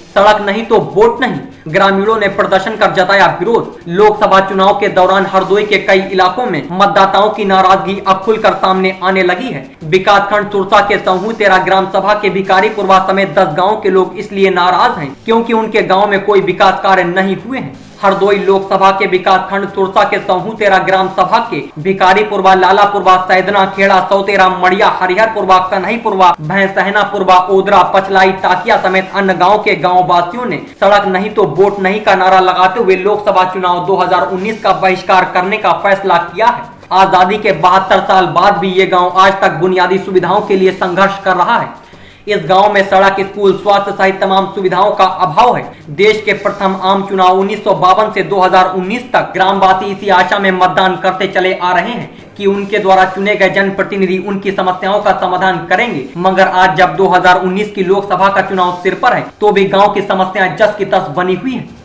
सड़क नहीं तो वोट नहीं। ग्रामीणों ने प्रदर्शन कर जताया विरोध। लोकसभा चुनाव के दौरान हरदोई के कई इलाकों में मतदाताओं की नाराजगी अब खुलकर सामने आने लगी है। विकासखंड सुरसा के समूह 13 ग्राम सभा के भिखारीपुरवा समेत 10 गाँव के लोग इसलिए नाराज हैं क्योंकि उनके गाँव में कोई विकास कार्य नहीं हुए हैं। हरदोई लोकसभा के विकासखंड सुरसा के समूह 13 ग्राम सभा के भिखारीपुरवा, लालापुरवा, सैदना, खेड़ा, सौतेरा, मड़िया, हरिहरपुरवा, कन्हईपुरवा, भैंसहनापुरवा, ओदरा, पचलाई, टाकिया समेत अन्य गांव के गांव वासियों ने सड़क नहीं तो वोट नहीं का नारा लगाते हुए लोकसभा चुनाव 2019 का बहिष्कार करने का फैसला किया है। आजादी के 72 साल बाद भी ये गाँव आज तक बुनियादी सुविधाओं के लिए संघर्ष कर रहा है। इस गांव में सड़क, स्कूल, स्वास्थ्य सहित तमाम सुविधाओं का अभाव है। देश के प्रथम आम चुनाव 1952 से 2019 तक ग्रामवासी इसी आशा में मतदान करते चले आ रहे हैं कि उनके द्वारा चुने गए जनप्रतिनिधि उनकी समस्याओं का समाधान करेंगे, मगर आज जब 2019 की लोकसभा का चुनाव सिर पर है तो भी गांव की समस्याएं जस की तस बनी हुई है।